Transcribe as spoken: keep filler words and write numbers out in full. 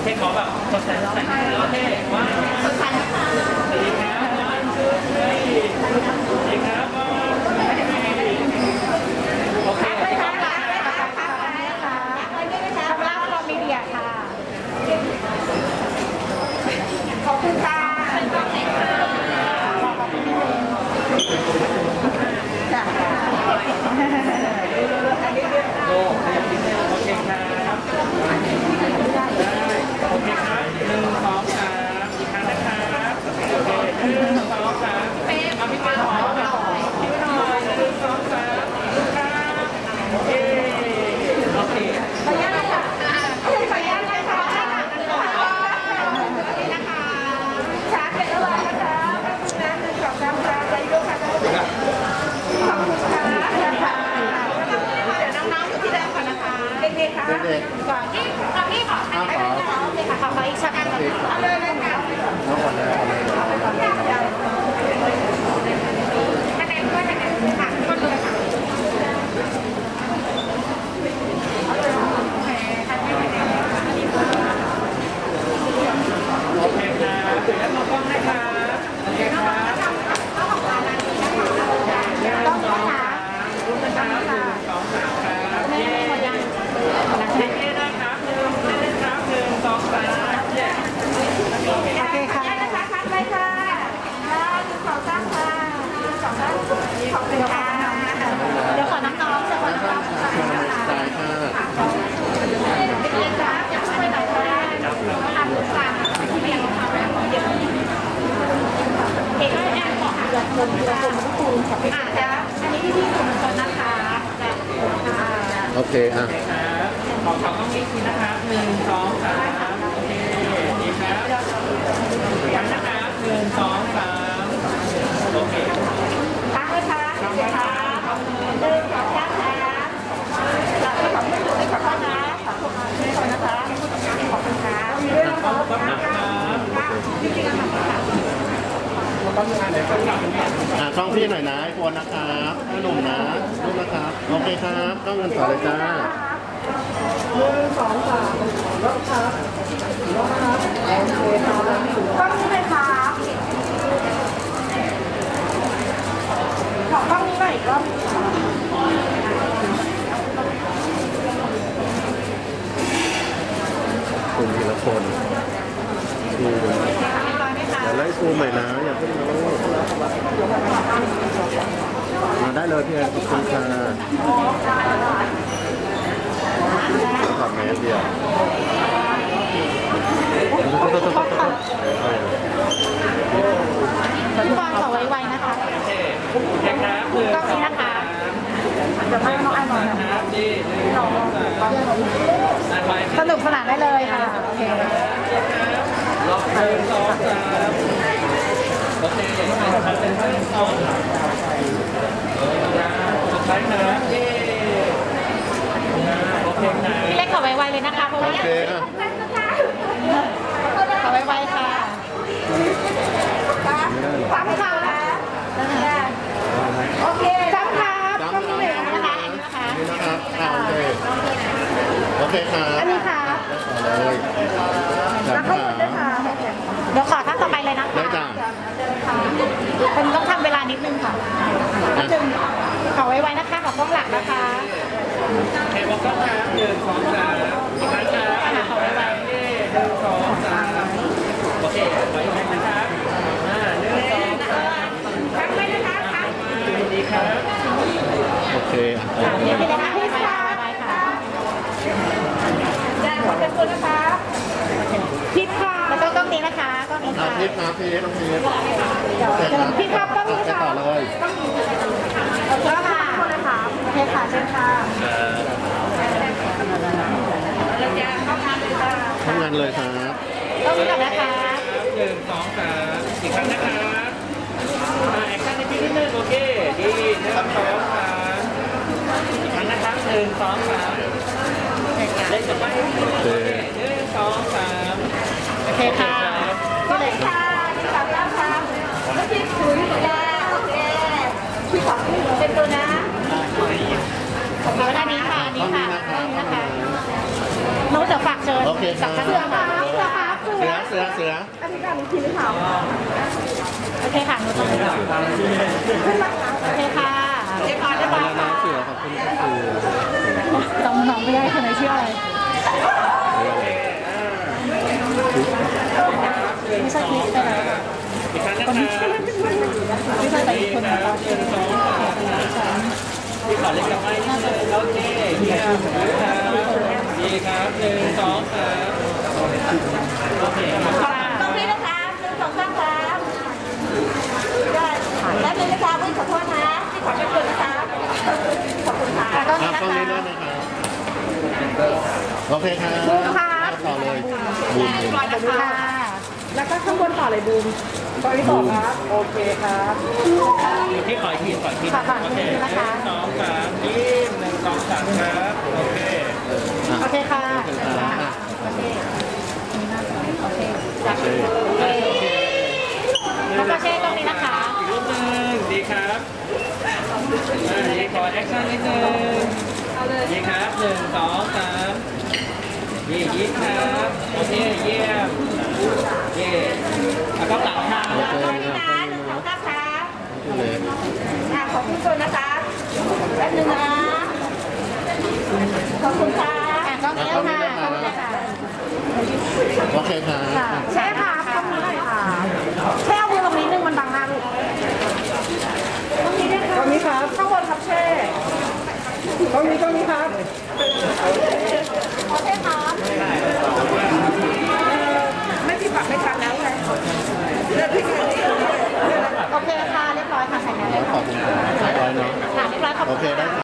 เคขอแบบสดใสสดใสโอเคว้าวสดใสนะคะสวัสดีครับวันชื่อเฮ้ยสวัสดีครับโอเคขอบคุณค่ะทำล่าคอมมีเดียค่ะขอบคุณค่ะจ้ะโอ้โอเคครับโอเคครับหนึ่งสองสามอีกครั้งนะครับโอเคหนึ่งสองสามเอาพี่เป็นหอมแบบพี่หน่อยหนึ่งสองสามครับโอเคโอเคขออนุญาตนะคะขออนุญาตนะคะนี่นะคะชาร์จเป็นอะไรนะคะขอบคุณนะหนึ่งสองสามค่ะไปดูค่ะขอบคุณค่ะเดี๋ยวน้องๆอยู่ที่เดิมก่อนนะคะเด็กๆค่ะก่อนที่พี่ขอทานได้เลยนะคะโอเคค่ะขออีกช็อตกันเอาเลยเลยค่ะน้องก่อนเลยเอาเลยคะแนนด้วยคะแนนค่ะคนเลยค่ะโอเคครับเดี๋ยวมองกล้องให้ครับโอเคครับหนึ่งสองสามรูปนะครับหนึ่งสองสามครับเย้เย้ได้ครับหนึ่งเล่นครับหนึ่งสองสามเย้โอเคโอเคค่ะได้นะคะคัดไปค่ะหนึ่งสองสามค่ะหนึ่งสองสามขอบคุณค่ะเดี๋ยวขอน้องๆจะขอน้องๆค่ะสายค่ะเด็กๆจ้าอยากช่วยหน่อยค่ะทำฝากไม่อยากทำแล้วเดี๋ยวเห็นแอบบอกเดือดคนเดือดคนทุกคนขอบคุณค่ะอันนี้ที่สื่อมวลชนนะคะโอเคอ่ะขอขอบต้องมีทีนะครับหนึ่งสองสามโอเคดีครับย้ำนะครับหนึ่งสองสามโอเคตั้งเลยค่ะตั้งเลยค่ะหนึ่งสองสามค่ะขอบคุณขอบคุณขอบคุณนะขอบคุณนะคะขอบคุณค่ะมีเรื่องของนะคะจริงๆอะค่ะอ่ะช่องพี่หน่อยนะไอโฟนนะครับพี่หนุ่มนะรูปนะครับโอเคครับต้องเงินต่อเลยจ้าหนึ่งสองสามรถครับรถครับโอเคครับกล้องนี้เลยครับขอกล้องนี้หน่อยอีกรอบซูมทีละคนซูมเดี๋ยวไล่ซูมใหม่นะอย่าเพิ่งรู้มาได้เลยพี่แอนขอบคุณค่ะขอบแมสเดียวพี่บอลขอไวๆนะคะโอเคโอเคครับหนึ่งกล้องนี้นะคะเดี๋ยวให้น้องไอ้หน่อยนะดีหนึ่งสองสามสนุกสนานได้เลยค่ะโอเครอบหนึ่งสองสามโอเคเป็นเป็นเป็นสองสุดท้ายนะเย้โอเคนะพี่เล็กขอไวๆเลยนะคะเพราะว่าโอเคอ่ะขอไวๆค่ะฟังค่ะโอเคจำค่ะจำครับนะคะนี่นะครับอ่าโอเคโอเคครับอันนี้ค่ะเลยจำค่ะเดี๋ยวขอท่านต่อไปเลยนะคะได้จ้ะเป็นต้องทำเวลานิดนึงค่ะนิดนึงขอไว้ๆนะคะขอกล้องหลักนะคะโอเคบอกก็ครับหนึ่งสองสามอีกครั้งครับขอไว้ไว้หนึ่งสองสามโอเคไว้ไว้นะครับอ่าหนึ่งสองสามครั้งไว้นะคะครั้งดีครับโอเคอ่ะเดี๋ยวพี่เลยค่ะพี่ค่ะจะขอบคุณนะคะพิษค่ะแล้วก็ต้องนี้นะคะต้องนี้ค่ะพิษนะพิษต้องพิษพี่ครับต้องนี้ค่ะต่อเลยแล้วค่ะคนเลยค่ะโอเคค่ะเชิญค่ะทำงานเลยครับต้องนี้ก่อนนะคะหนึ่งสองสามอีกครั้งนะครับอ่าแอคชั่นในที่นิดนึงโอเคดีหนึ่งสองสามอีกครั้งนะครับหนึ่งสองสามเล่นต่อไปโอเคหนึ่งสองสามโอเคค่ะก็เลยค่ะนี่ค่ะแล้วค่ะแล้วพี่คุยกับยาโอเคพี่ขอเป็นตัวนะขอบคุณอันนี้ค่ะอันนี้ค่ะอันนี้นะคะน้องจะฝากเชิญกับท่านค่ะอนอีกทีหรือเปล่าโอเคค่ะหนูต้องขึ้นมาโอเคค่ะเดี๋ยวก่อนเดี๋ยวก่อนน้องเสือขอบคุณค่ะเสือจำน้องไม่ได้คนไหนชื่ออะไรโอเคอ่าครับหนึ่งไม่สใช่องคลิปไปสาแล้วมอีกครั้งนะครับไม่ใช่แต่อีกคนคนึรังบหนึ่งสองสามพี่ขอเล็กกับไม้นิดนึงโอเคเยี่ยมครับดีครับหนึ่งสองสามโอเคครับตรงนี้นะคะหนึ่งสองสามครับได้แล้วนึงนะคะวิ่งขอโทษนะที่ขอเป็นคนนะคะขอบคุณค่ะตรงครันี้บนะตรงคะนี้ด้วยนะครับโอเคครับบูมครับต่อเลยบูมบูมก่อนนะค่ะคะแล้วก็ข้างบนต่อเลยบูมตอนนี้ต่อครับ โอเคครับพี่ขออีกทีขออีกทีโอเคหนึ่งสองสามยิ้มหนึ่งสองสามครับโอเคโอเคค่ะโอเคครับอ่ะโอเคนี่น่าจะโอเคจับโอเคโอเคแล้วก็เช่ตรงนี้นะคะอีกรูปหนึ่งดีครับอ่าดีขอแอคชั่นนิดนึงดีครับหนึ่งสองสามดียิ้มครับโอเคเยี่ยมเย่แล้วก็หลังทางโอเคตอนนี้นะนะหนึ่งสองสามครับพี่เล็กอ่ะขอบคุณตัวนะคะแป๊บนึงนะขอบคุณค่ะอ่ะตรงนี้นะคะตรงนี้ค่ะโอเคครับค่ะแช่ค่ะตรงนี้เลยค่ะแช่เอามือตรงนี้นึงมันบังหน้าลูกตรงนี้ด้วยค่ะตรงนี้ครับข้างบนครับแช่ตรงนี้ตรงนี้ครับขอแช่ครับไม่ผิดหวังไม่กันแล้วไงเลือกที่ไหนโอเคค่ะ เรียบร้อยค่ะใส่งานขอบคุณครับเรียบร้อยเนาะค่ะเรียบร้อยขอบโอคุณเคได้ค่ะครับ